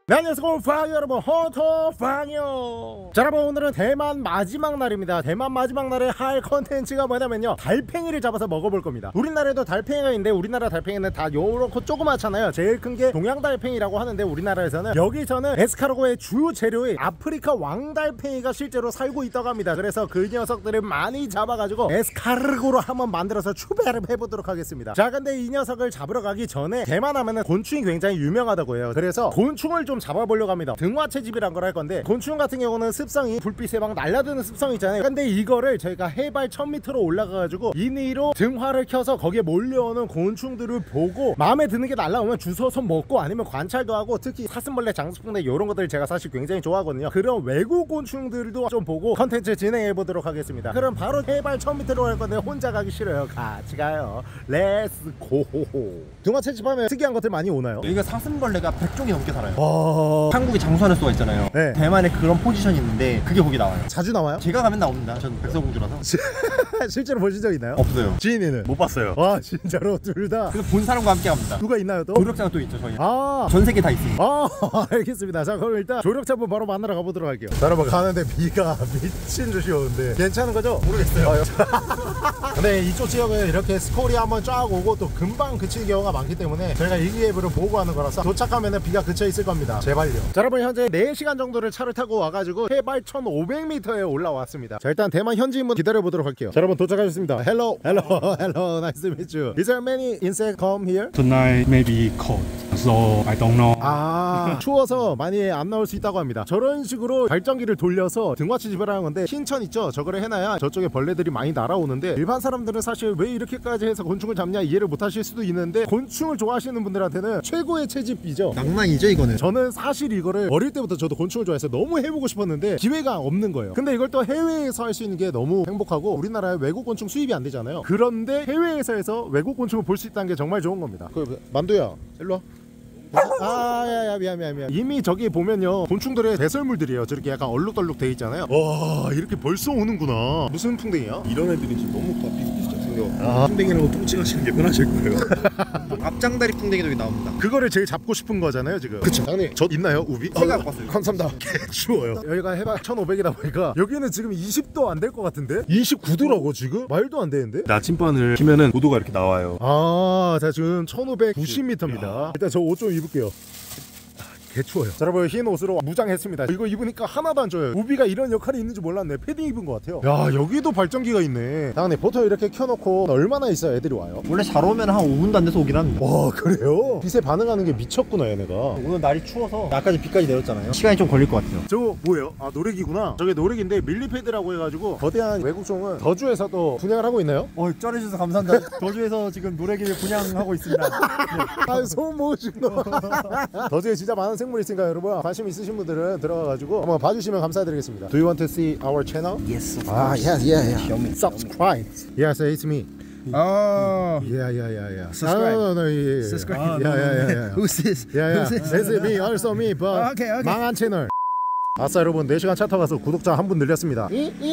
네, 안녕하세요 팡 여러분, 헌터팡이요. 자, 여러분, 오늘은 대만 마지막 날입니다. 대만 마지막 날에 할 컨텐츠가 뭐냐면요, 달팽이를 잡아서 먹어볼 겁니다. 우리나라에도 달팽이가 있는데 우리나라 달팽이는 다 요렇고 조그맣잖아요. 제일 큰 게 동양달팽이라고 하는데 우리나라에서는 여기서는 에스카르고의 주 재료의 아프리카 왕달팽이가 실제로 살고 있다고 합니다. 그래서 그 녀석들을 많이 잡아가지고 에스카르고로 한번 만들어서 추배를 해보도록 하겠습니다. 자, 근데 이 녀석을 잡으러 가기 전에 대만 하면은 곤충이 굉장히 유명하다고 해요. 그래서 곤충을 좀 잡아보려고 합니다. 등화채집이란 걸 할 건데, 곤충 같은 경우는 습성이 불빛에 막 날아드는 습성이 있잖아요. 근데 이거를 저희가 해발 1000m로 올라가가지고 인위로 등화를 켜서 거기에 몰려오는 곤충들을 보고 마음에 드는 게 날아오면 주워서 먹고, 아니면 관찰도 하고, 특히 사슴벌레, 장수풍뎅 이런 것들 제가 사실 굉장히 좋아하거든요. 그런 외국 곤충들도 좀 보고 컨텐츠 진행해 보도록 하겠습니다. 그럼 바로 해발 1000m로 갈 건데 혼자 가기 싫어요. 같이 가요. 렛츠 고. 등화채집하면 특이한 것들 많이 오나요? 여기가 사슴벌레가 100종이 넘게 살아요. 한국에 장수하는 수가 있잖아요. 네. 대만에 그런 포지션이 있는데 그게 거기 나와요. 자주 나와요? 제가 가면 나옵니다. 전 백설공주라서. 실제로 보신 적 있나요? 없어요. 지인이는? 못 봤어요. 와, 진짜로 둘 다? 그래서 본 사람과 함께 갑니다. 누가 있나요 또? 조력자가 또 있죠, 저희. 아, 전 세계 다 있습니다. 알겠습니다. 자, 그럼 일단 조력자분 바로 만나러 가보도록 할게요. 자, 여러분, 가는데 비가 미친 듯이 오는데 괜찮은 거죠? 모르겠어요. 근데 이쪽 지역은 이렇게 스콜이 한번 쫙 오고 또 금방 그치는 경우가 많기 때문에 저희가 일기예보를 보고 하는 거라서 도착하면 비가 그쳐 있을 겁니다. 제발요. 자, 여러분, 현재 4시간 정도를 차를 타고 와가지고 해발 1500m에 올라왔습니다. 자, 일단 대만 현지인분 기다려보도록 할게요. 자, 여러분, 도착하셨습니다. Hello, nice to meet you. Is there many insects come here? Tonight maybe cold, so I don't know. 아, 추워서 많이 안 나올 수 있다고 합니다. 저런 식으로 발전기를 돌려서 등화채집을 하는 건데, 신천 있죠? 저거를 해놔야 저쪽에 벌레들이 많이 날아오는데, 일반 사람들은 사실 왜 이렇게까지 해서 곤충을 잡냐 이해를 못 하실 수도 있는데, 곤충을 좋아하시는 분들한테는 최고의 채집이죠. 낭만이죠, 이거는. 저는 사실 이거를 어릴 때부터 저도 곤충을 좋아해서 너무 해보고 싶었는데 기회가 없는 거예요. 근데 이걸 또 해외에서 할 수 있는 게 너무 행복하고, 우리나라에 외국 곤충 수입이 안 되잖아요. 그런데 해외에서 해서 외국 곤충을 볼 수 있다는 게 정말 좋은 겁니다. 만두야, 일로 와. 야야, 미안. 이미 저기 보면요, 곤충들의 배설물들이에요. 저렇게 약간 얼룩덜룩 돼 있잖아요. 와, 이렇게 벌써 오는구나. 무슨 풍뎅이야? 이런 애들이 지금 너무 다 비슷비슷하게 생겨. 풍뎅이라고 뚱칭하시는 게 편하실 거예요. 앞장다리 풍뎅이도 여기 나옵니다. 그거를 제일 잡고 싶은 거잖아요 지금. 그쵸. 당연히 저 있나요 우비? 제가 갖고 왔어요. 감사합니다. 개 추워요. 여기가 해발 1500이다 보니까 여기는 지금 20도 안 될 것 같은데? 29도라고 지금? 말도 안 되는데? 나침반을 키면은 고도가 이렇게 나와요. 아, 자, 지금 1590m입니다. 일단 저 옷 좀 입을게요. 개 추워요. 자, 여러분, 흰 옷으로 무장했습니다. 이거 입으니까 하나도 안 쪄요. 우비가 이런 역할이 있는지 몰랐네. 패딩 입은 것 같아요. 야, 여기도 발전기가 있네. 당연히 보통 이렇게 켜놓고 얼마나 있어야 애들이 와요? 원래 잘 오면 한 5분도 안 돼서 오긴 합니다. 와, 그래요? 빛에 반응하는 게 미쳤구나 얘네가. 오늘 날이 추워서 아까 전 비까지 내렸잖아요. 시간이 좀 걸릴 것 같아요. 저거 뭐예요? 아, 노래기구나. 저게 노래기인데 밀리패드라고 해가지고 거대한 외국종은 더주에서도 분양을 하고 있나요? 쩔어주셔서 감사합니다. 더주에서 지금 노래기를 분양하고 있습니다. 아, 소문 모으시고. 더주에 진짜 많은 생물이 있으니까 여러분, 관심 있으신 분들은 들어가가지고 한번 봐주시면 감사드리겠습니다. Do you want to see our channel? Yes. Yeah. Subscribe. Yes, it's me. Oh. Yeah. Subscribe. No. Subscribe. Yeah. Who's this? Yeah. It's me, also me, but Okay. 망한 채널. 아싸, 여러분, 4시간 차 타가서 구독자 한 분 늘렸습니다.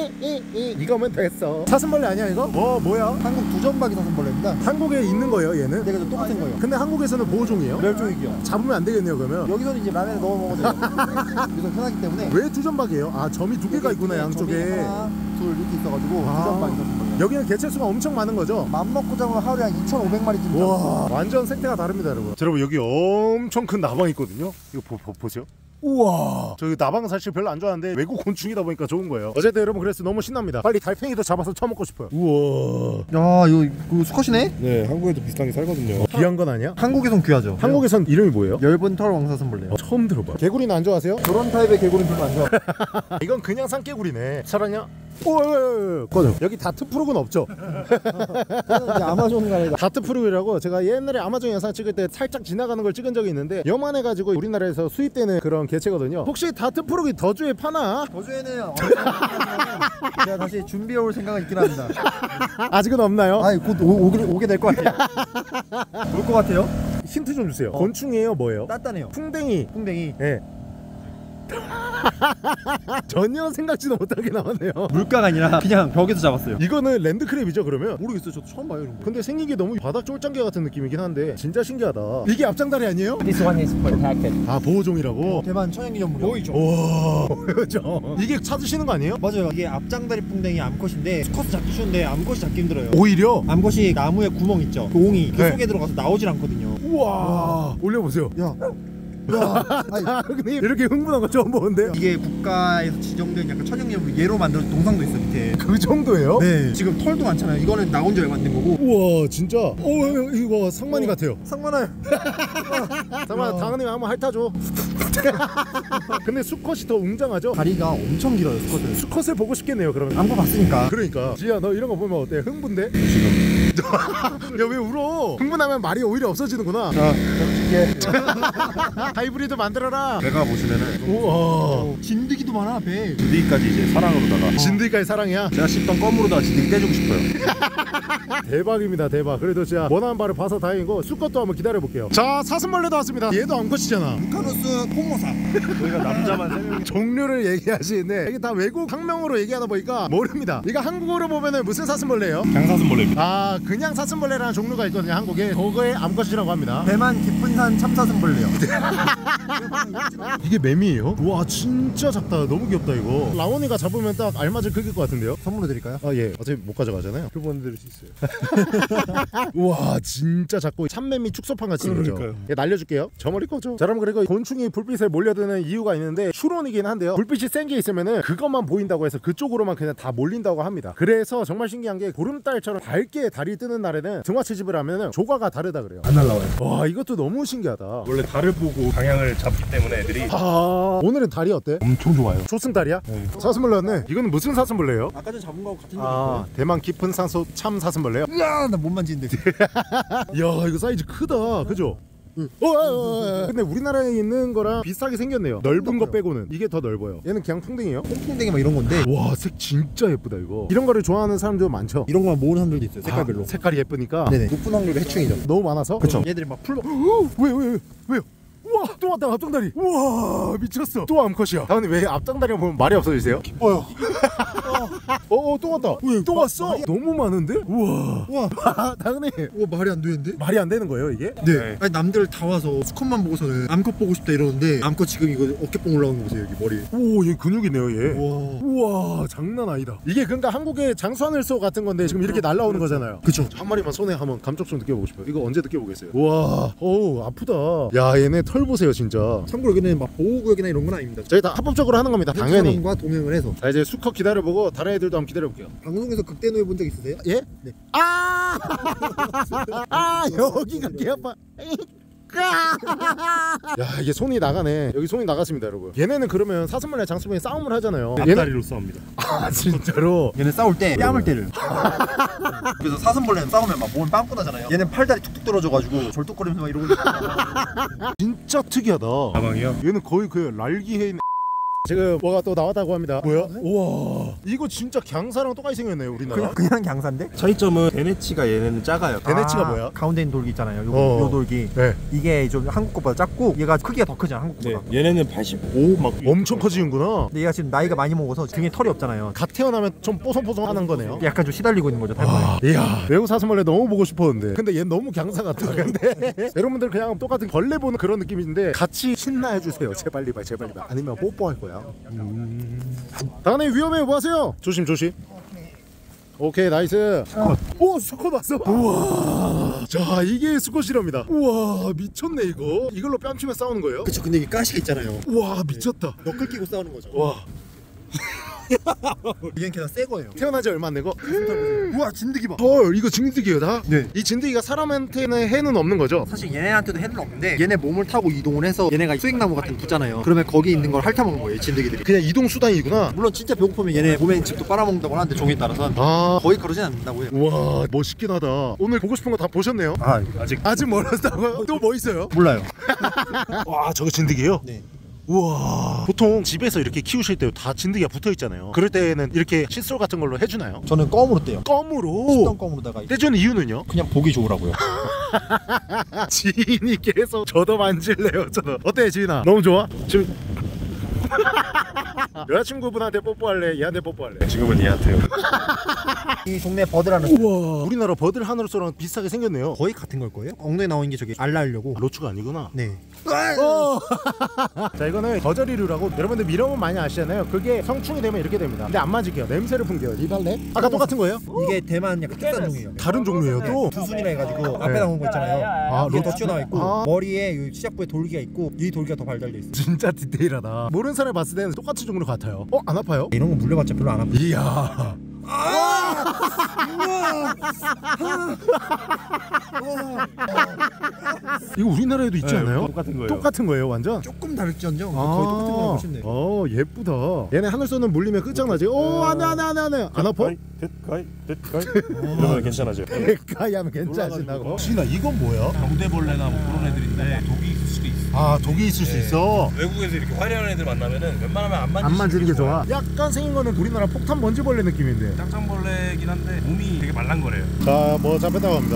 이거면 됐어. 사슴벌레 아니야 이거? 뭐야? 한국 두점박이 사슴벌레입니다. 한국에 있는 거예요 얘는? 내가 똑같은 거예요. 근데 한국에서는 보호종이에요? 멸종위기요. 잡으면 안 되겠네요 그러면. 여기서는 이제 라면에 넣어 먹어도 돼요. 여기서 편하기 때문에. 왜 두점박이에요? 아, 점이 두 개가 있구나 양쪽에. 점이 하나, 둘 이렇게 있어가지고 두점박이 사슴벌레. 여기는 개체수가 엄청 많은 거죠? 맘 먹고 잡으면 하루에 한 2,500마리쯤. 와, 완전 생태가 다릅니다 여러분. 자, 여러분, 여기 엄청 큰 나방 있거든요. 이거 보세요. 우와, 저 나방은 사실 별로 안 좋아하는데 외국 곤충이다 보니까 좋은 거예요. 어쨌든 여러분, 그래서 너무 신납니다. 빨리 달팽이도 잡아서 처먹고 싶어요. 우와. 야, 이거 수컷이네? 네, 한국에도 비슷한 게 살거든요. 귀한 건 아니야? 한국에선 귀하죠. 한국에선 이름이 뭐예요? 엷은 털 왕사슴벌레요. 처음 들어봐. 개구리는 안 좋아하세요? 그런 타입의 개구리는 별로 안 좋아. 이건 그냥 산개구리네. 사랑이야? 오, 꺼져. 여기 다트프룩은 없죠? 이제 아마존 가래다. 다트프룩이라고, 제가 옛날에 아마존 영상 찍을 때 살짝 지나가는 걸 찍은 적이 있는데 요만해가지고 우리나라에서 수입되는 그런 개체거든요. 혹시 다트프룩이 더주에 파나? 더주에는 제가 다시 준비해 올 생각은 있긴 합니다. 아직은 없나요? 아니, 곧 오게 될 것 같아요. 올 것 같아요? 힌트 좀 주세요. 곤충이에요 뭐예요? 단단해요. 풍뎅이. 풍뎅이. 예. 전혀 생각지도 못하게 나왔네요. 물가가 아니라 그냥 벽에서 잡았어요. 이거는 랜드크랩이죠 그러면? 모르겠어요. 저도 처음 봐요 이런 거. 근데 생긴 게 너무 바닥 쫄짱개 같은 느낌이긴 한데 진짜 신기하다. 이게 앞장다리 아니에요? This one is protected. 아 보호종이라고? 대만 천연기념물이요. 보이죠? 와 보여줘. 이게 찾으시는 거 아니에요? 맞아요. 이게 앞장다리 풍뎅이 암컷인데 수컷 잡기 쉬운데 암컷이 잡기 힘들어요. 오히려? 암컷이 나무에 구멍 있죠. 그 옹이 그 네. 속에 들어가서 나오질 않거든요. 우와 올려보세요. 야. 아니, 아, 근데 이렇게 흥분한 거 처음 보는데? 이게 국가에서 지정된 약간 천연기념물 예로 만들어진 동상도 있어 밑에. 그 정도예요? 네. 지금 털도 많잖아요. 이거는 나온 지 얼마 안 된 거고. 우와 진짜 이거 상만이 같아요. 상만아요. 상만아 당연히 한번 핥아줘. 근데 수컷이 더 웅장하죠? 다리가 엄청 길어요 수컷은. 수컷을 보고 싶겠네요 그러면. 암컷 봤으니까. 그러니까 지야 너 이런 거 보면 어때? 흥분돼? 지금 야 왜 울어? 흥분하면 말이 오히려 없어지는구나. 자, 잡을게. 하이브리드 만들어라. 배가 보시면은 우와 진드기도 많아 배. 진드기까지 이제 사랑으로다가 진드기까지 사랑이야. 제가 씹던 껌으로다가 진드기 떼주고 싶어요. 대박입니다 대박. 그래도 진짜 원하는 바를 봐서 다행이고 수컷도 한번 기다려볼게요. 자 사슴벌레도 왔습니다. 얘도 암컷이잖아. 카누스 포모사. 저희가 남자만 3명이 종류를 얘기하시는데 이게 다 외국 학명으로 얘기하다 보니까 모릅니다. 이거 한국어로 보면은 무슨 사슴벌레예요? 강사슴벌레입니다. 아 그냥 사슴벌레라는 종류가 있거든요 한국에. 그거의 암컷이라고 합니다. 대만 깊은산 참사슴벌레요. 이게 매미예요? 와 진짜 작다. 너무 귀엽다 이거. 라온이가 잡으면 딱 알맞은 크기일 것 같은데요? 선물로 드릴까요? 아 예 어차피 못 가져가잖아요. 표본 드릴 수 있어요. 우와 진짜 작고 참매미 축소판 같이 생겼죠. 그러니까요. 예, 날려줄게요. 저 머리 꺼줘. 자 여러분 그리고 곤충이 불빛에 몰려드는 이유가 있는데 추론이긴 한데요. 불빛이 센 게 있으면은 그것만 보인다고 해서 그쪽으로만 그냥 다 몰린다고 합니다. 그래서 정말 신기한 게 보름달처럼 밝게 달이 뜨는 날에는 등화 채집을 하면은 조과가 다르다 그래요. 안 날라와요. 와 이것도 너무 신기하다. 원래 달을 보고 방향을 잡기 때문에 애들이 아 오늘은 달이 어때? 엄청 좋아요. 초승달이야? 네. 사슴벌레였네. 이거는 무슨 사슴벌레예요? 아까 전에 잡은 거하고 같은 아 대만 깊은 산소 참 사슴벌레요? 으아 나 못 만지는데. 야 이거 사이즈 크다 그죠? 근데 우리나라에 있는 거랑 비슷하게 생겼네요. 넓은 거 빼고는. 이게 더 넓어요. 얘는 그냥 풍뎅이에요? 콩콩댕이 막 이런 건데 와 색 진짜 예쁘다 이거. 이런 거를 좋아하는 사람들 많죠? 이런 거만 모으는 사람들도 있어요. 색깔별로. 아, 색깔이 예쁘니까. 네네. 높은 확률로 해충이죠. 너무 많아서? 그쵸. 얘들이 막 풀로. 왜요? 우와 또 왔다 앞장다리. 우와 미쳤어. 또 암컷이야. 다은이 왜 앞장다리만 보면 말이 없어지세요? 뭐요? 또 왔다. 또 왔어? 너무 많은데? 우와. 우와. 다은이 우와 말이 안 되는데? 말이 안 되는 거예요 이게? 네. 아니 남들 다 와서 수컷만 보고서는 암컷 보고 싶다 이러는데 암컷 지금 이거 어깨뽕 올라오는 거 보세요 여기 머리. 오얘 근육이네요 얘. 우와. 우와 장난 아니다. 이게 그러니까 한국의 장수하늘소 같은 건데 지금 이렇게 날라오는 거잖아요. 그쵸. 한 마리만 손에 한번 감쪽 좀 느껴보고 싶어요. 이거 언제 느껴보겠어요? 우와 어우 아프다. 야 얘네 털 보세요 진짜. 참고로 여기는 막 보호구역이나 이런 건 아닙니다. 저희 다 합법적으로 하는 겁니다 당연히. 사람과 동행을 해서. 자 이제 수컷 기다려보고 다른 애들도 한번 기다려볼게요. 방송에서 극대노해 본 적 있으세요? 예? 네. 아! 아 여기가 개 아파. 야 이게 손이 나가네. 여기 손이 나갔습니다 여러분. 얘네는 그러면 사슴벌레 장수병이 싸움을 하잖아요. 앞다리로 싸웁니다. 아 진짜로? 얘네 싸울 때 뺨을 때려요. 그래서 사슴벌레는 싸우면 막 몸을 빵꾸 나잖아요. 얘는 팔다리 툭툭 떨어져가지고 절뚝거리면서 막 이러고 진짜 특이하다. 가방이요? 얘는 거의 그 랄기해 있는. 지금 뭐가 또 나왔다고 합니다. 뭐야? 우와 이거 진짜 갱사랑 똑같이 생겼네요 우리나라. 그냥 강사인데? 차이점은 베네치가 얘네는 작아요. 베네치가 뭐야? 가운데 있는 돌기 있잖아요. 요 돌기. 네. 이게 좀 한국 것보다 작고 얘가 크기가 더 크잖아 한국 네, 거보다. 얘네는 85 막 엄청 커지는구나. 근데 얘가 지금 나이가 많이 먹어서 등에 털이 없잖아요. 갓 태어나면 좀 뽀송뽀송하는 거네요. 약간 좀 시달리고 있는 거죠 탈모에. 이야 외국 사슴벌레 너무 보고 싶었는데 근데 얘 너무 갱사 같다. 근데 여러분들 그냥 똑같은 벌레 보는 그런 느낌인데 같이 신나해주세요. 제발 리발 제발 리발. 아니면 뽀뽀할 거야. 다은이 위험해. 뭐 하세요? 조심. 오케이 나이스. 오 수컷 왔어. 우와 자 이게 수컷이랍니다. 우와 미쳤네 이거. 이걸로 뺨치면 싸우는 거예요? 그쵸. 근데 이게 가시가 있잖아요. 우와 미쳤다. 너클 끼고 싸우는 거죠. 와 얘는 그냥 새 거예요. 태어나지 얼마 안 되고. 우와 진드기 봐. 헐 이거 진드기예요 다? 네. 이 진드기가 사람한테는 해는 없는 거죠? 사실 얘네한테도 해는 없는데 얘네 몸을 타고 이동을 해서 얘네가 수액나무 같은 데 붙잖아요. 그러면 거기 있는 걸 핥아먹는 거예요 진드기들이. 그냥 이동 수단이구나. 물론 진짜 배고프면 얘네 몸에 있는 집도 빨아먹는다고 하는데 종에 따라서 아 거의 그러진 않는다고요. 우와 멋있긴 하다. 오늘 보고 싶은 거 다 보셨네요? 아 아직 멀었다고요? 또 뭐 있어요? 몰라요. 와 저거 진드기예요? 네. 우와 보통 집에서 이렇게 키우실 때 다 진드기가 붙어 있잖아요. 그럴 때는 이렇게 칫솔 같은 걸로 해주나요? 저는 껌으로 떼요. 껌으로? 씹던 껌으로다가 떼주는 이유는요? 그냥 보기 좋으라고요. 지인이 계속 저도 만질래요 저도. 어때 지인아? 너무 좋아? 지금 여자친구분한테 뽀뽀할래? 얘한테 뽀뽀할래? 지금은 얘한테요. 이 동네 버드라는 우와, 우리나라 버들 하늘소랑 비슷하게 생겼네요. 거의 같은 걸 거예요? 엉덩이 나온 게 저기 알라하려고. 로추가 아니구나. 네. 자, 이거는 거저리류라고 여러분들 미러문 많이 아시잖아요. 그게 성충이 되면 이렇게 됩니다. 근데 안 맞을게요. 냄새를 풍겨요. 이발래? 아까 똑같은 거예요? 이게 대만 약간 특산 종이에요. 다른 종류예요 또? 두순이라 해가지고 앞에 나온 거 있잖아요. 아, 이게 더 로추? 튀어나와 있고 아. 머리에 이 시작부에 돌기가 있고 이 돌기가 더 발달돼 있어. 진짜 디테일하다. 모르는 사람이 봤을 때는 똑같은 종류 같아요. 안 아파요? 이런 거 물려봤자 별로 안 아파. 이야. 이거 우리나라에도 있지 않아요? 똑같은 거예요. 똑같은 거예요, 완전? 조금 다를지언정 거의 똑같은 거라고 보시면 돼요. 예쁘다. 얘네 하늘소는 물리면 끝장나지. 안돼. 안 아파? 가이. 이러면 괜찮아져. 가이 하면 괜찮아진다고. 신아 이건 뭐야? 병대벌레나 뭐 그런 애들인데 독이 있을 수도 있어. 아, 독이 있을 수 있어. 외국에서 이렇게 화려한 애들 만나면은 웬만하면 안 만지는 게 좋아. 약간 생긴 거는 우리나라 폭탄 먼지벌레 느낌인데. 짱짱벌레긴 한데 몸이 되게 말랑거려요. 자, 뭐 잡혔다고 합니다.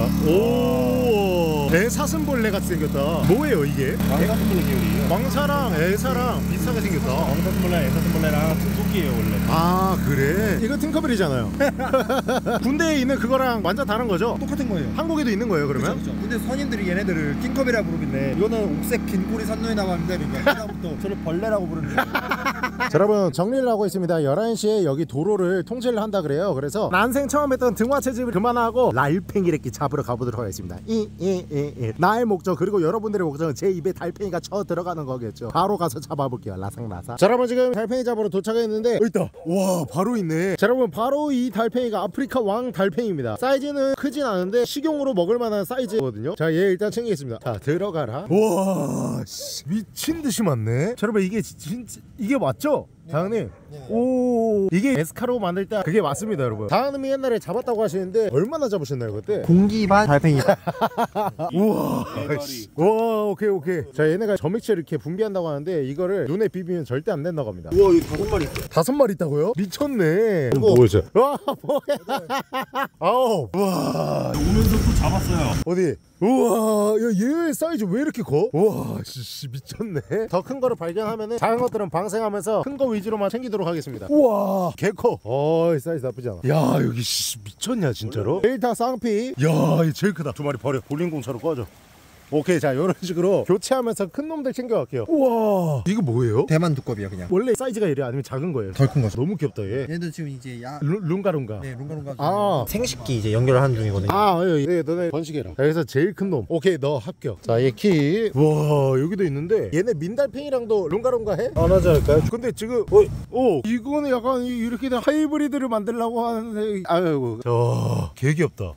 오, 대사슴벌레 같이 생겼다. 뭐예요 이게? 왕사슴벌레 계열이에요. 왕사랑 애사랑 비슷하게 생겼다. 왕사슴벌레, 애사슴벌레랑 같은 속이에요 원래. 아, 그래? 이거 팅커벨이잖아요. 군대에 있는 그거랑 완전 다른 거죠? 똑같은 거예요. 한국에도 있는 거예요 그러면? 그렇죠. 근데 선임들이 얘네들을 킹컵이라 부르는데 이거는 옥색 긴꼬리 산노에 나왔는데 그러니까 그다음부터 저를 벌레라고 부르는 거예요. 자, 여러분 정리를 하고 있습니다. 11시에 여기 도로를 통제를 한다 그래요. 그래서 난생 처음 했던 등화 채집을 그만하고 날팽이래끼 잡으러 가보도록 하겠습니다. 나의 목적 그리고 여러분들의 목적은 제 입에 달팽이가 쳐 들어가는 거겠죠. 바로 가서 잡아볼게요. 라상라상. 자, 여러분 지금 달팽이 잡으러 도착했는데 있다. 와, 바로 있네. 자, 여러분 바로 이 달팽이가 아프리카 왕 달팽이입니다. 사이즈는 크진 않은데 식용으로 먹을 만한 사이즈거든요. 자, 얘 일단 챙기겠습니다. 자, 들어가라. 와, 미친 듯이 많네. 자, 여러분 이게 진짜 이게 맞죠? 장님. 오, 이게 에스카로 만들 때 그게 맞습니다, 여러분. 장님이 옛날에 잡았다고 하시는데 얼마나 잡으셨나요 그때? 공기 반 달팽이다. 우와. 와, 오케이. 자, 얘네가 점액체를 이렇게 분비한다고 하는데 이거를 눈에 비비면 절대 안 된다고 합니다. 우와 여기 5마리 있어. 5마리 있다고요? 미쳤네. 뭐죠? 와, 뭐야? 아우, 와. 오면서 또 잡았어요. 어디? 우와, 야, 얘 사이즈 왜 이렇게 커? 우와, 씨, 미쳤네. 더 큰 거를 발견하면은 작은 것들은 방생하면서 큰 거 위주로만 챙기도록 하겠습니다. 우와, 개 커. 사이즈 나쁘지 않아. 야, 여기 미쳤냐 진짜로? 데이터 쌍피. 야, 이 제일 크다. 2마리 버려. 볼링공차로 꺼져. 오케이, 자, 이런 식으로 교체하면서 큰 놈들 챙겨갈게요. 우와, 이거 뭐예요? 대만 두꺼비야 그냥. 원래 사이즈가 이래 아니면 작은 거예요? 덜 큰 거죠. 너무 귀엽다 얘. 얘도 지금 이제 룽가룽가. 네 룽가룽가. 아, 생식기 이제 연결하는 중이거든요. 네, 너네 번식해라. 자, 여기서 제일 큰 놈. 오케이, 너 합격. 자, 얘 키. 와, 여기도 있는데 얘네 민달팽이랑도 룽가룽가 해? 안 하지 않을까요? 근데 지금 이거는 약간 이렇게 된 하이브리드를 만들려고 하는데 아이고, 개 귀엽다.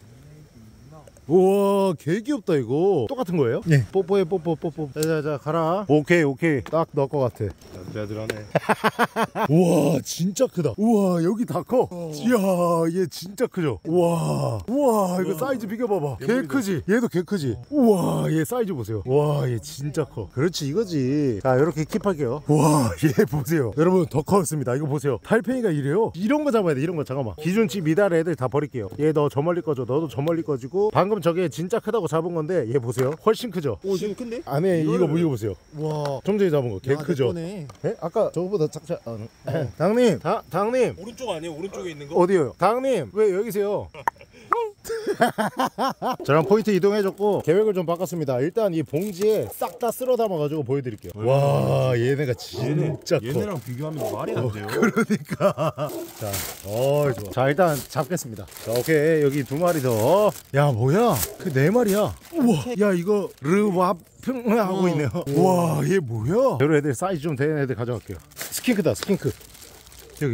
우와, 개 귀엽다. 이거 똑같은 거예요? 네. 뽀뽀해. 뽀뽀. 자, 가라. 오케이. 딱 넣을 것 같아. 남자들하네. 우와, 진짜 크다. 우와, 여기 다 커. 이야, 얘 진짜 크죠? 우와, 이거 사이즈 비교봐봐. 개 크지? 얘도 개 크지? 우와, 얘 사이즈 보세요. 와, 얘 진짜 커. 그렇지, 이거지. 자, 이렇게 킵할게요. 우와, 얘 보세요. 여러분, 더 컸습니다. 이거 보세요. 달팽이가 이래요. 이런 거 잡아야 돼. 이런 거. 잠깐만. 기준치 미달 애들 다 버릴게요. 얘 너 저 멀리 꺼줘. 너도 저 멀리 꺼지고. 방금 저게 진짜 크다고 잡은 건데 얘 보세요. 훨씬 크죠? 지금 큰데? 안에 이거 보세요. 와. 좀 전에 잡은 거 개 크죠? 네? 아까 저거보다 작자. 당님, 당님. 오른쪽 아니에요? 오른쪽에 있는 거? 어디요? 당님, 왜 여기세요? 저랑 포인트 이동해줬고 계획을 좀 바꿨습니다. 일단 이 봉지에 싹 다 쓸어 담아가지고 보여드릴게요. 와, 얘네가 진짜 커. 얘네랑 비교하면 말이 안 돼요. 그러니까. 자, 좋아. 자, 일단 잡겠습니다. 자, 오케이. 여기 2마리 더. 야, 뭐야? 그 4마리야. 우와. 야, 이거 르왑 하고 있네요. 와, 얘 뭐야? 여러 애들 사이즈 좀 되는 애들 가져갈게요. 스킨크다, 스킨크. 여기.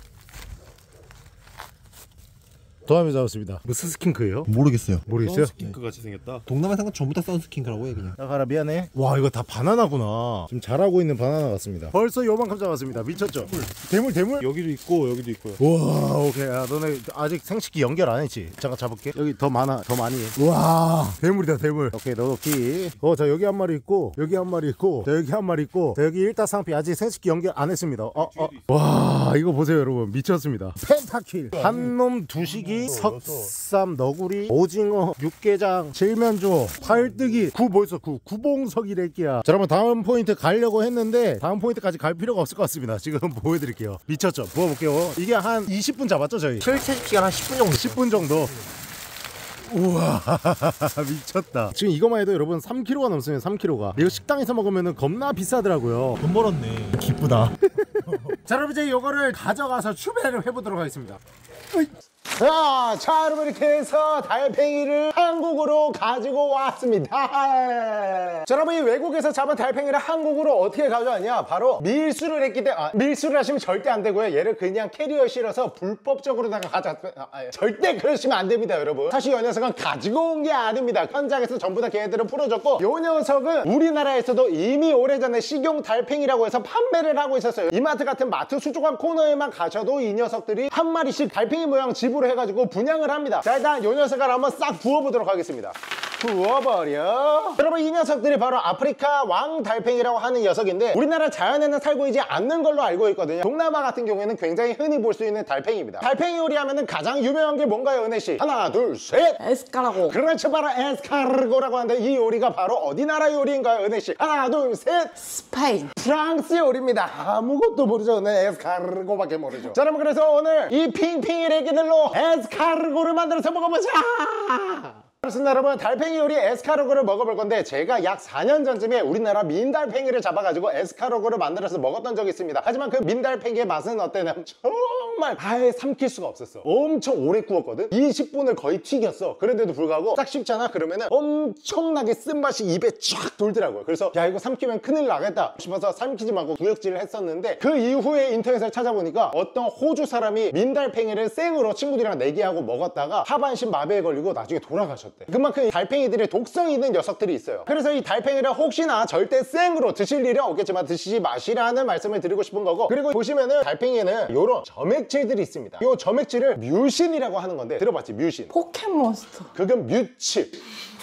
도함이 잡았습니다. 무슨 스킨크예요? 모르겠어요. 모르겠어요? 스킨크 같이 생겼다. 동남아 산거 전부 다 선스킨크라고 해 그냥. 나 가라, 미안해. 와, 이거 다 바나나구나. 지금 자라고 있는 바나나 같습니다. 벌써 요만큼 잡았습니다. 미쳤죠? 대물? 여기도 있고 여기도 있고요. 와, 오케이. 야, 너네 아직 생식기 연결 안 했지? 잠깐 잡을게. 여기 더 많이 해. 와, 대물이다, 대물. 오케이, 너도 키. 자, 여기 한 마리 있고, 여기 한 마리 있고, 자, 여기 한 마리 있고, 자, 여기 일타상피 아직 생식기 연결 안 했습니다. 와, 이거 보세요, 여러분. 미쳤습니다. 펜타킬. 한 놈 두식이 굴비, 석삼, 너구리, 오징어, 육개장, 질면조, 팔뜨기, 뭐였어? 구봉석이랄게야. 자, 여러분 다음 포인트 가려고 했는데 다음 포인트까지 갈 필요가 없을 것 같습니다. 지금 보여드릴게요. 미쳤죠? 부어볼게요. 이게 한 20분 잡았죠 저희? 실체식 시간 한 10분 정도. 10분 정도. 우와 미쳤다. 지금 이거만 해도 여러분 3kg가 넘습니다. 3kg가. 이거 식당에서 먹으면 겁나 비싸더라고요. 돈 벌었네. 기쁘다. 자, 여러분 이제 이거를 가져가서 추배를 해보도록 하겠습니다. 자 여러분 이렇게 해서 달팽이를 한국으로 가지고 왔습니다. 자, 여러분 이 외국에서 잡은 달팽이를 한국으로 어떻게 가져왔냐, 바로 밀수를 했기 때문에 밀수를 하시면 절대 안 되고요. 얘를 그냥 캐리어에 실어서 불법적으로다가 절대 그러시면 안 됩니다. 여러분 사실 이 녀석은 가지고 온 게 아닙니다. 현장에서 전부 다 걔네들은 풀어줬고, 이 녀석은 우리나라에서도 이미 오래전에 식용 달팽이라고 해서 판매를 하고 있었어요. 이마트 같은 마트 수족관 코너에만 가셔도 이 녀석들이 한 마리씩 달팽이 모양 집으로 해가지고 분양을 합니다. 자, 일단 이 녀석을 한번 싹 부어보도록 하겠습니다. 부어버려. 여러분 이 녀석들이 바로 아프리카 왕달팽이라고 하는 녀석인데 우리나라 자연에는 살고 있지 않는 걸로 알고 있거든요. 동남아 같은 경우에는 굉장히 흔히 볼 수 있는 달팽이입니다. 달팽이 요리 하면은 가장 유명한 게 뭔가요, 은혜씨? 하나 둘 셋. 에스카라고. 그렇죠, 바로 에스카르고라고 하는데 이 요리가 바로 어디 나라 요리인가요, 은혜씨? 하나 둘 셋. 스페인. 프랑스 요리입니다. 아무것도 모르죠. 오늘 에스카르고밖에 모르죠. 자, 여러분 그래서 오늘 이 핑핑이 애기들로 에스카르고를 만들어서 먹어보자. 그렇습니다. 여러분 달팽이 요리 에스카로그를 먹어볼 건데, 제가 약 4년 전쯤에 우리나라 민달팽이를 잡아가지고 에스카로그를 만들어서 먹었던 적이 있습니다. 하지만 그 민달팽이의 맛은 어때냐면 정말 아예 삼킬 수가 없었어. 엄청 오래 구웠거든. 20분을 거의 튀겼어. 그런데도 불구하고 딱 씹잖아. 그러면은 엄청나게 쓴맛이 입에 쫙 돌더라고요. 그래서 야, 이거 삼키면 큰일 나겠다 싶어서 삼키지 말고 구역질을 했었는데, 그 이후에 인터넷을 찾아보니까 어떤 호주 사람이 민달팽이를 생으로 친구들이랑 내기하고 먹었다가 하반신 마비에 걸리고 나중에 돌아가셨대. 그만큼 달팽이들의 독성이 있는 녀석들이 있어요. 그래서 이 달팽이를 혹시나 절대 생으로 드실 일은 없겠지만 드시지 마시라는 말씀을 드리고 싶은 거고, 그리고 보시면은 달팽이에는 요런 점액질들이 있습니다. 요 점액질을 뮤신이라고 하는 건데, 들어봤지? 뮤신. 포켓몬스터. 그건 뮤칩.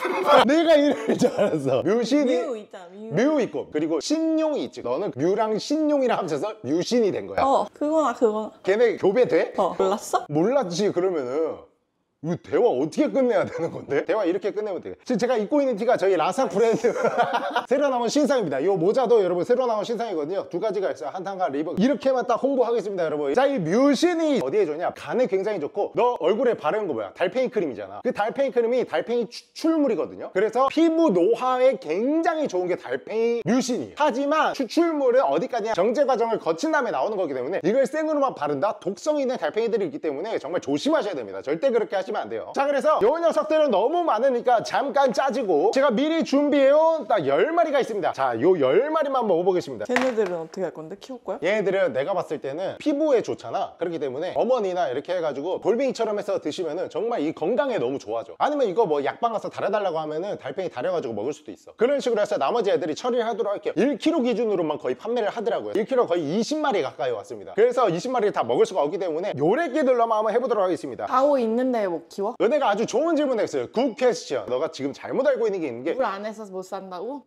내가 이럴 줄 알았어. 뮤신이 뮤 있다. 뮤 있고, 그리고 신용이 있지. 너는 뮤랑 신용이랑 합쳐서 뮤신이 된 거야. 그거나. 걔네 교배돼? 몰랐어? 몰랐지. 그러면은 이거 대화 어떻게 끝내야 되는 건데? 대화 이렇게 끝내면 돼. 지금 제가 입고 있는 티가 저희 라사 브랜드 새로 나온 신상입니다. 이 모자도 여러분 새로 나온 신상이거든요. 두 가지가 있어요. 한탄과 리버. 이렇게만 딱 홍보하겠습니다, 여러분. 자, 이 뮤신이 어디에 좋냐? 간에 굉장히 좋고, 너 얼굴에 바르는 거 뭐야? 달팽이 크림이잖아. 그 달팽이 크림이 달팽이 추출물이거든요. 그래서 피부 노화에 굉장히 좋은 게 달팽이 뮤신이에요. 하지만 추출물은 어디까지나 정제 과정을 거친 다음에 나오는 거기 때문에 이걸 생으로만 바른다? 독성이 있는 달팽이들이 있기 때문에 정말 조심하셔야 됩니다. 절대 그렇게 하시면 안 돼요. 자, 그래서 요 녀석들은 너무 많으니까 잠깐 짜지고 제가 미리 준비해온 딱 10마리가 있습니다. 자, 요 10마리만 먹어보겠습니다. 걔네들은 어떻게 할 건데? 키울 거야? 얘네들은 내가 봤을 때는 피부에 좋잖아. 그렇기 때문에 어머니나 이렇게 해가지고 골뱅이처럼 해서 드시면은 정말 이 건강에 너무 좋아져. 아니면 이거 뭐 약방 가서 달아달라고 하면은 달팽이 달여가지고 먹을 수도 있어. 그런 식으로 해서 나머지 애들이 처리를 하도록 할게요. 1kg 기준으로만 거의 판매를 하더라고요. 1kg 거의 20마리 가까이 왔습니다. 그래서 20마리를 다 먹을 수가 없기 때문에 요래끼들로만 한번 해보도록 하겠습니다. 아오 있는데 뭐 키워? 은혜가 아주 좋은 질문을 했어요. 굿 퀘스천. 너가 지금 잘못 알고 있는 게 있는 게, 물 안에서 못 산다고?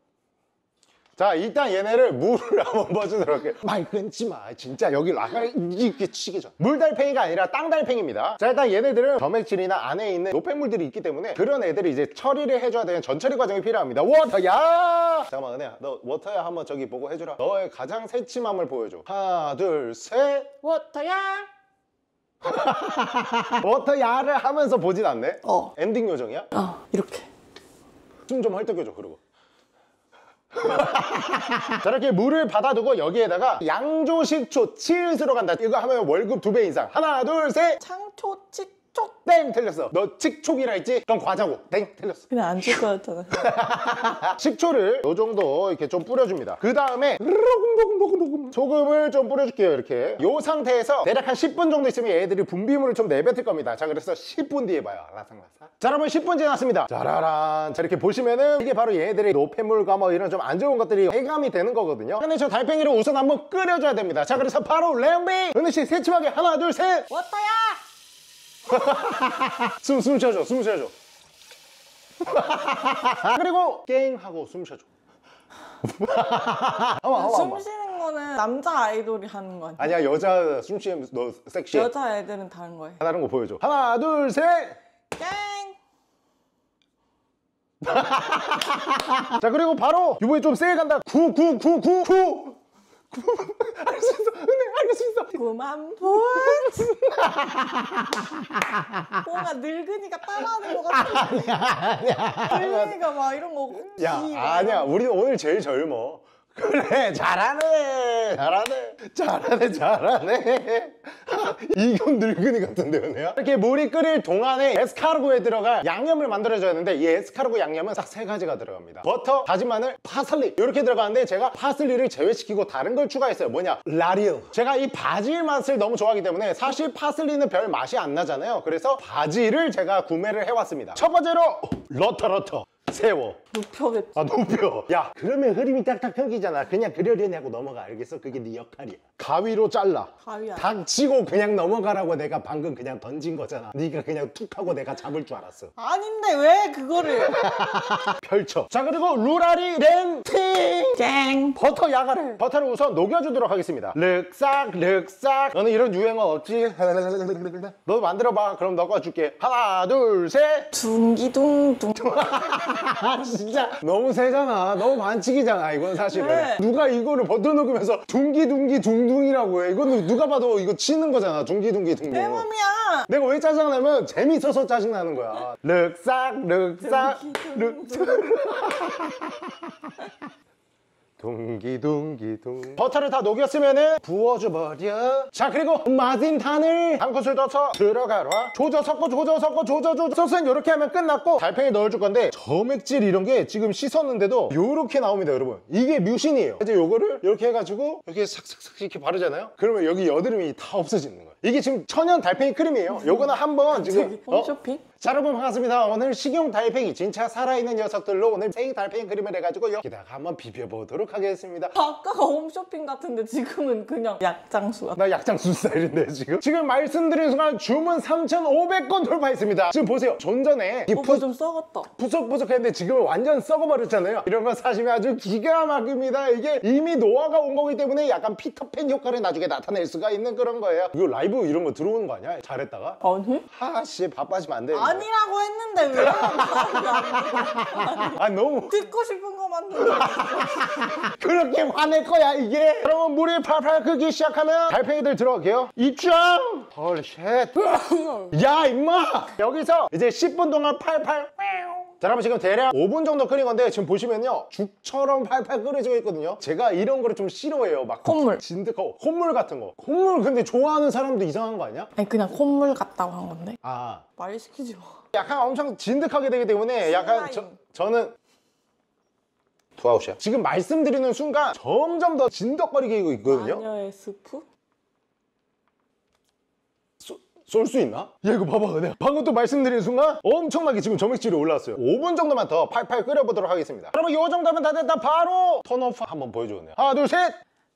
자, 일단 얘네를 물을 한번 버주도록 할게요. 말 끊지 마. 진짜 여기 나가 이렇게 치기 전. 물달팽이가 아니라 땅달팽이입니다. 자, 일단 얘네들은 점액질이나 안에 있는 노폐물들이 있기 때문에 그런 애들이 이제 처리를 해줘야 되는 전처리 과정이 필요합니다. 워터야! 잠깐만, 은혜야. 너 워터야 한번 저기 보고 해주라. 너의 가장 새침함을 보여줘. 하나, 둘, 셋. 워터야! 워터야를 하면서 보진 않네? 엔딩 요정이야? 이렇게. 숨 좀 헐떡여줘, 그러고. 자, 이렇게 물을 받아두고 여기에다가 양조 식초 치읓으로 간다. 이거 하면 월급 2배 이상. 하나 둘 셋. 창초 칙촉. 땡 틀렸어. 너 칙촉이라 했지? 그럼 과자고. 땡 틀렸어. 그냥 안 줄 거였잖아. 식초를 요 정도 이렇게 좀 뿌려줍니다. 그 다음에 소금을 좀 뿌려줄게요. 이렇게 요 상태에서 대략 한 10분 정도 있으면 얘들이 분비물을 좀 내뱉을 겁니다. 자, 그래서 10분 뒤에 봐요. 라상라상. 자, 여러분 10분 지났습니다. 짜라란. 자, 이렇게 보시면은 이게 바로 얘들의 노폐물과 뭐 이런 좀 안 좋은 것들이 해감이 되는 거거든요. 근데 저 달팽이를 우선 한번 끓여줘야 됩니다. 자, 그래서 바로 램비. 은혜씨 새침하게 하나 둘 셋. 워터야! 숨 쉬어줘. 숨 쉬어줘. 그리고 깽 하고 숨 쉬어줘. 숨 쉬는 거는 그거는 남자 아이돌이 하는 거 아니야? 아니야, 여자 숨쉬면 너 섹시해. 여자 애들은 다른 거예요. 다른 거 보여줘. 하나, 둘, 셋. 땡! 자, 그리고 바로 이번에 좀 세게 간다. 9. 할 수 있어. 은혜, 할 수 있어. 9만 볼트. 뭔가 늙은이가 따라하는 것 같아. 늙은이가 막 이런 거. 야, 아니야. 우리 오늘 제일 젊어. 그래, 잘하네. 이건 늙은이 같은데, 은혜야? 이렇게 물이 끓일 동안에 에스카르고에 들어갈 양념을 만들어줘야 하는데, 이 에스카르고 양념은 딱 3가지가 들어갑니다. 버터, 다진 마늘, 파슬리 이렇게 들어가는데, 제가 파슬리를 제외시키고 다른 걸 추가했어요. 뭐냐? 라리오. 제가 이 바질 맛을 너무 좋아하기 때문에 사실 파슬리는 별 맛이 안 나잖아요. 그래서 바질을 제가 구매를 해왔습니다. 첫 번째로 러터 세워. 높여겠지. 아, 높여. 야, 그러면 흐름이 딱딱 끊기잖아. 그냥 그러려니 하고 넘어가. 알겠어? 그게 네 역할이야. 가위로 잘라. 가위 아니야. 닥치고 그냥 넘어가라고 내가 방금 그냥 던진 거잖아. 네가 그냥 툭 하고 내가 잡을 줄 알았어. 아닌데 왜 그거를. 펼쳐. 자, 그리고 루라리 렌팅. 땡. 버터 야가래. 버터를 우선 녹여주도록 하겠습니다. 륵싹. 너는 이런 유행어 없지? 너도 만들어봐. 그럼 너가 줄게. 하나, 둘, 셋. 둥기둥둥. 진짜 너무 세잖아. 너무 반칙이잖아. 이건 사실은. 왜? 누가 이거를 버터 녹으면서 둥기둥기 둥둥이라고 해. 이거는 누가 봐도 이거 치는 거잖아. 둥기둥기 둥둥. 내 맘이야. 내가 왜 짜증나면 재밌어서 짜증나는 거야. 륵싹. 둥기둥기둥. 버터를 다 녹였으면은 부어줘버려. 자, 그리고 마진탄을 한 큰술 넣어서 들어가라. 조져 섞어. 소스는 이렇게 하면 끝났고, 달팽이 넣어줄 건데 점액질 이런 게 지금 씻었는데도 요렇게 나옵니다, 여러분. 이게 뮤신이에요. 이제 요거를 이렇게 해가지고 이렇게 싹싹싹 이렇게 바르잖아요. 그러면 여기 여드름이 다 없어지는 거예요. 이게 지금 천연 달팽이 크림이에요. 요거는 한번 지금 홈쇼핑? 자, 여러분 반갑습니다. 오늘 식용 달팽이, 진짜 살아있는 녀석들로 오늘 생 달팽이 크림을 해가지고 여기다가 한번 비벼보도록 하겠습니다. 아까가 홈쇼핑 같은데 지금은 그냥 약장수 같아. 나 약장수 스타일인데 지금 말씀드린 순간 주문 3,500건 돌파했습니다. 지금 보세요. 존전에 이 오빠 좀 썩었다. 푸석푸석했는데 지금은 완전 썩어버렸잖아요. 이런 거 사시면 아주 기가 막힙니다. 이게 이미 노화가 온 거기 때문에 약간 피터팬 효과를 나중에 나타낼 수가 있는 그런 거예요. 이거 라이브 이런 거 들어오는 거 아니야? 잘했다가? 아니? 하씨 바빠지면 안 돼. 아니라고 했는데 왜? 아, 너무 듣고 싶은 것만 들어. 그렇게 화낼 거야 이게. 여러분 물이 팔팔 끓기 시작하면 달팽이들 들어갈게요. 입장. 헐 쉣. 야 임마. 여기서 이제 10분 동안 팔팔. 자, 여러분 지금 대략 5분 정도 끓인 건데 지금 보시면요 죽처럼 팔팔 끓여지고 있거든요. 제가 이런 거를 좀 싫어해요. 막 콧물. 진득하고 콧물 같은 거. 콧물 근데 좋아하는 사람도 이상한 거 아니야? 아니 그냥 콧물 같다고 한 건데. 아, 말 시키지 마. 약간 엄청 진득하게 되기 때문에 약간 저는 투아웃이야. 지금 말씀드리는 순간 점점 더 진덕거리게 있거든요. 마녀의 스프? 쏠 수 있나? 야, 이거 봐봐. 내가 방금 또 말씀드리는 순간 엄청나게 지금 점액질이 올라왔어요. 5분 정도만 더 팔팔 끓여보도록 하겠습니다. 여러분 이 정도면 다 됐다. 바로 턴오프 한번 보여주네요. 하나 둘 셋.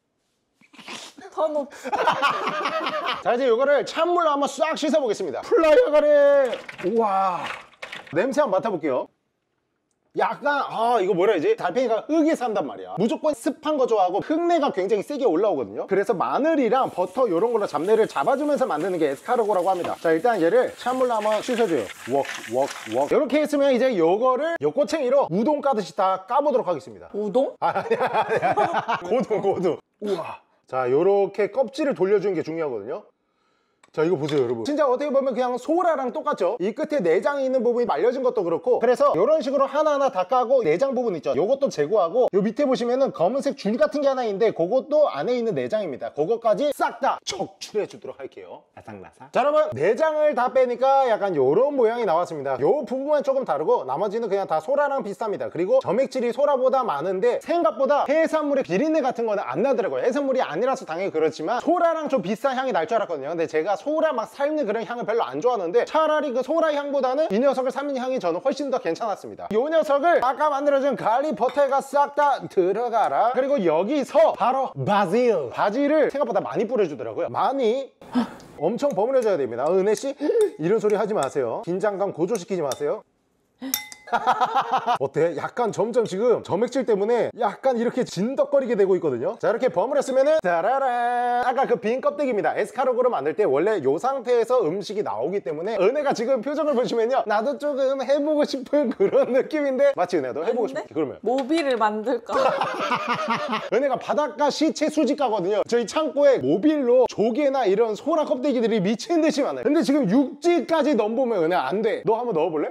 턴오프. 자, 이제 이거를 찬물로 한번 싹 씻어보겠습니다. 플라이어 가래. 우와, 냄새 한번 맡아볼게요. 약간 이거 뭐라 해야지? 달팽이가 흙에 산단 말이야. 무조건 습한 거 좋아하고 흙내가 굉장히 세게 올라오거든요. 그래서 마늘이랑 버터 이런 걸로 잡내를 잡아주면서 만드는 게 에스카르고라고 합니다. 자, 일단 얘를 찬물로 한번 씻어줘요. 웍. 이렇게 했으면 이제 요거를 요 꼬챙이로 우동 까듯이 다 까보도록 하겠습니다. 우동? 아니야. 고등. 우와. 자, 요렇게 껍질을 돌려주는 게 중요하거든요. 자, 이거 보세요, 여러분. 진짜 어떻게 보면 그냥 소라랑 똑같죠? 이 끝에 내장이 있는 부분이 말려진 것도 그렇고, 그래서 이런 식으로 하나하나 다 까고 내장 부분 있죠? 요것도 제거하고, 요 밑에 보시면은 검은색 줄 같은 게 하나 있는데 그것도 안에 있는 내장입니다. 그것까지 싹 다 척출해 주도록 할게요. 라삭라삭. 자, 여러분, 내장을 다 빼니까 약간 요런 모양이 나왔습니다. 요 부분만 조금 다르고 나머지는 그냥 다 소라랑 비슷합니다. 그리고 점액질이 소라보다 많은데 생각보다 해산물의 비린내 같은 거는 안 나더라고요. 해산물이 아니라서 당연히 그렇지만 소라랑 좀 비슷한 향이 날 줄 알았거든요. 근데 제가 소라 막 삶는 그런 향을 별로 안 좋아하는데 차라리 그 소라 향보다는 이 녀석을 삶는 향이 저는 훨씬 더 괜찮았습니다. 이 녀석을 아까 만들어준 갈릭 버터가 싹 다 들어가라. 그리고 여기서 바로 바질을 생각보다 많이 뿌려주더라고요. 많이 엄청 버무려줘야 됩니다. 은혜씨 이런 소리 하지 마세요. 긴장감 고조시키지 마세요. 어때? 약간 점점 지금 점액질 때문에 약간 이렇게 진덕거리게 되고 있거든요. 자, 이렇게 버무렸으면은 짜라란, 아까 그 빈 껍데기입니다. 에스카르고를 만들 때 원래 이 상태에서 음식이 나오기 때문에 은혜가 지금 표정을 보시면요, 나도 조금 해보고 싶은 그런 느낌인데, 맞지 은혜도 해보고 싶지? 그러면 모비를 만들까? 은혜가 바닷가 시체 수집가거든요. 저희 창고에 모빌로 조개나 이런 소라 껍데기들이 미친 듯이 많아요. 근데 지금 육지까지 넘보면 은혜 안 돼. 너 한번 넣어볼래?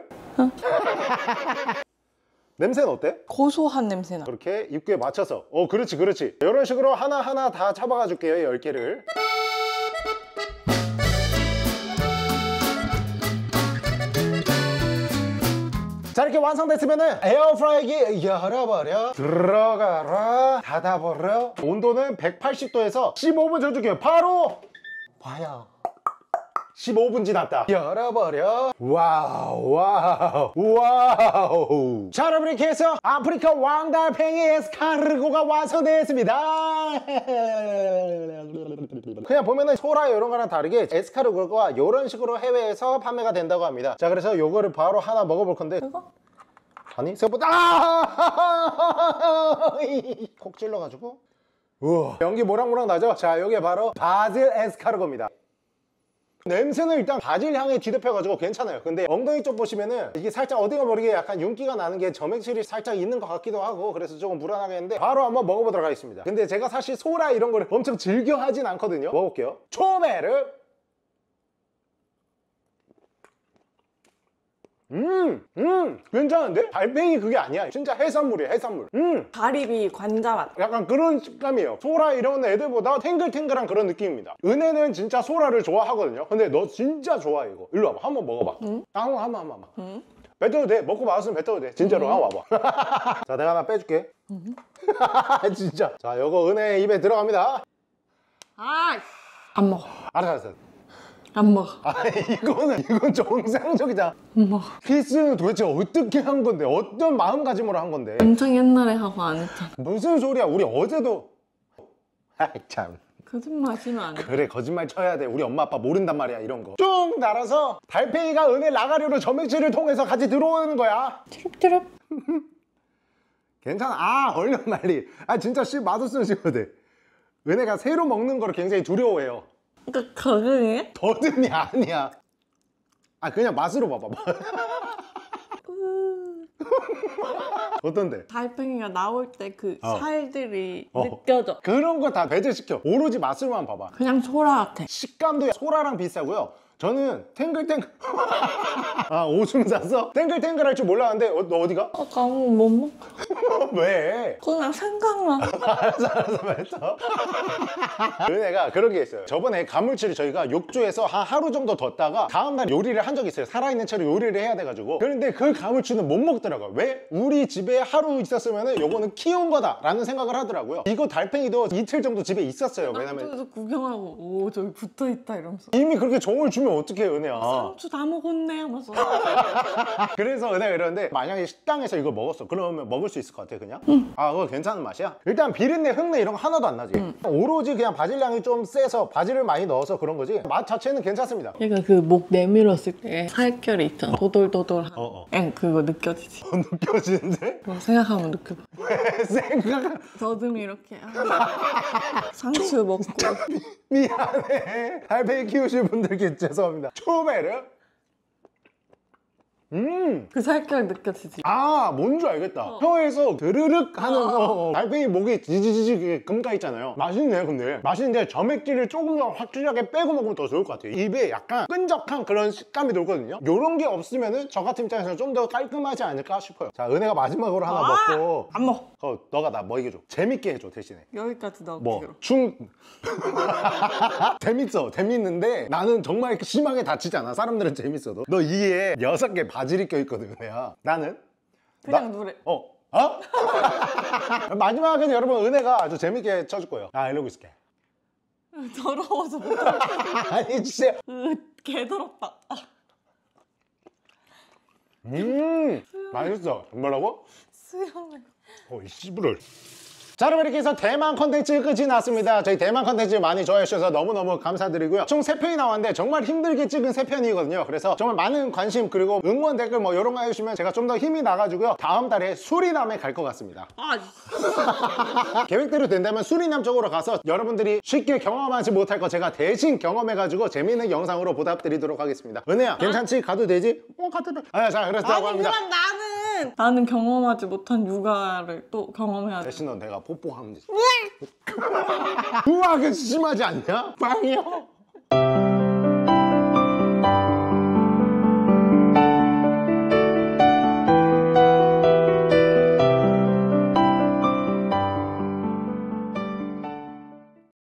냄새는 어때? 고소한 냄새나. 그렇게 입구에 맞춰서. 그렇지 그렇지. 이런 식으로 하나하나 다 잡아가 줄게요. 10개를. 자, 이렇게 완성됐으면은 에어프라이기 열어버려, 들어가라, 닫아버려. 온도는 180도에서 15분 져줄게요. 바로 봐요. 15분 지났다. 열어버려. 와우 와우 와우. 자, 여러분, 이렇게 해서 아프리카 왕달팽이 에스카르고가 완성되었습니다. 그냥 보면은 소라 이런 거랑 다르게 에스카르고가 이런 식으로 해외에서 판매가 된다고 합니다. 자, 그래서 요거를 바로 하나 먹어볼 건데. 이거? 아니, 생각보다 콕 찔러가지고. 우와, 연기 모락모락 나죠? 자, 요게 바로 바질 에스카르고입니다. 냄새는 일단 바질 향에 뒤덮여가지고 괜찮아요. 근데 엉덩이 쪽 보시면은 이게 살짝 어디가 모르게 약간 윤기가 나는 게 점액질이 살짝 있는 것 같기도 하고, 그래서 조금 불안하게 했는데 바로 한번 먹어보도록 하겠습니다. 근데 제가 사실 소라 이런 거를 엄청 즐겨 하진 않거든요. 먹어볼게요. 초메르. 괜찮은데? 달팽이 그게 아니야. 진짜 해산물이야, 해산물. 가리비 관자 맛. 약간 그런 식감이에요. 소라 이런 애들보다 탱글탱글한 그런 느낌입니다. 은혜는 진짜 소라를 좋아하거든요. 근데 너 진짜 좋아해, 이거. 일로 와봐. 한번 먹어봐. 한번. 뱉어도 돼. 먹고 맛있으면 뱉어도 돼. 진짜로. 한번 와봐. 자, 내가 하나 빼줄게. 진짜. 자, 요거 은혜 입에 들어갑니다. 안 먹어. 알았어. 안 먹어. 아니, 이건 정상적이잖아. 안 먹어. 필스는 도대체 어떻게 한 건데? 어떤 마음가짐으로 한 건데? 엄청 옛날에 하고 안 했잖아. 무슨 소리야? 우리 어제도. 아이 참. 거짓말 하시면 안 돼. 그래, 거짓말 쳐야 돼. 우리 엄마 아빠 모른단 말이야, 이런 거. 쭉 날아서 달팽이가 은혜 라가리로 점액질을 통해서 같이 들어오는 거야. 트릅트릅. 괜찮아. 얼른 말리. 진짜 맛없으면 씹어야 돼. 은혜가 새로 먹는 거를 굉장히 두려워해요. 그러니까 거짓이네? 더듬이 아니야. 그냥 맛으로 봐봐. 어떤데? 달팽이가 나올 때 그 살들이 어. 느껴져. 그런 거 다 배제시켜. 오로지 맛으로만 봐봐. 그냥 소라 같아. 식감도 소라랑 비슷하고요. 저는 탱글탱글. 오줌 쌌어? 탱글탱글 할 줄 몰랐는데 너 어디가? 아까 못 먹어. 왜? 그냥 생각나. 알았어 뱉어. 은혜가 그런 게 있어요. 저번에 가물치를 저희가 욕조에서 한 하루 정도 뒀다가 다음날 요리를 한 적이 있어요. 살아있는 채로 요리를 해야 돼가지고. 그런데 그 가물치는 못 먹더라고요. 왜? 우리 집에 하루 있었으면 요거는 키운 거다 라는 생각을 하더라고요. 이거 달팽이도 이틀 정도 집에 있었어요. 왜냐면 그래서 구경하고 오 저기 붙어있다 이러면서 이미 그렇게 정을 주면 어떡해, 은혜야. 상추 다 먹었네 하면서. 그래서 은혜가 이러는데, 만약에 식당에서 이걸 먹었어. 그러면 먹을 수 있을 것 같아, 그냥? 그거 괜찮은 맛이야? 일단 비린내, 흙내 이런 거 하나도 안 나지. 오로지 그냥 바질 향이 좀 세서 바질을 많이 넣어서 그런 거지. 맛 자체는 괜찮습니다. 얘가 그 목 내밀었을 때 살결이 있잖아. 도돌도돌한. 그냥 그거 느껴지지. 느껴지는데? 뭐 생각하면 느껴. 왜 생각? 더듬이 이렇게. 상추 먹고. 미안해. 달팽이 키우실 분들께 죄송합니다. 초메르? 그 살결 느껴지지. 뭔 줄 알겠다. 혀에서 드르륵 하는 달팽이 목이 지지지지 금가 있잖아요. 맛있네. 근데 맛있는데 점액질을 조금 더 확실하게 빼고 먹으면 더 좋을 것 같아요. 입에 약간 끈적한 그런 식감이 돌거든요. 요런 게 없으면은 저 같은 입장에서는 좀 더 깔끔하지 않을까 싶어요. 자, 은혜가 마지막으로 하나 먹고. 안 먹어. 너가 나 뭐 이겨줘. 재밌게 해줘, 대신에. 여기까지 넣을게. 뭐 재밌는데 나는 정말 심하게 다치지 않아. 사람들은 재밌어도. 너 이에 6개 바질이 껴있거든, 은혜야. 나는 그냥 노래. 마지막에는 여러분 은혜가 아주 재밌게 쳐줄 거예요. 이러고 있을게. 더러워서 못해. 아니 진짜. 개더럽다. 맛있어. 뭐라고? 수영을. 이 씨부를. 자, 여러분 이렇게 해서 대만 컨텐츠 끝이 났습니다. 저희 대만 컨텐츠 많이 좋아해 주셔서 너무너무 감사드리고요. 총 3편이 나왔는데 정말 힘들게 찍은 3편이거든요. 그래서 정말 많은 관심 그리고 응원 댓글 뭐 이런 거 해주시면 제가 좀 더 힘이 나가지고요. 다음 달에 수리남에 갈 것 같습니다. 계획대로 된다면 수리남 쪽으로 가서 여러분들이 쉽게 경험하지 못할 거 제가 대신 경험해가지고 재밌는 영상으로 보답드리도록 하겠습니다. 은혜야 괜찮지? 가도 되지? 가도 돼. 자, 그렇다고 합니다. 그럼 나는 경험하지 못한 육아를 또 경험해야 돼. 대신 넌 내가 뽀뽀하면 되지. 우와, 그 심하지 않냐? 빵이요.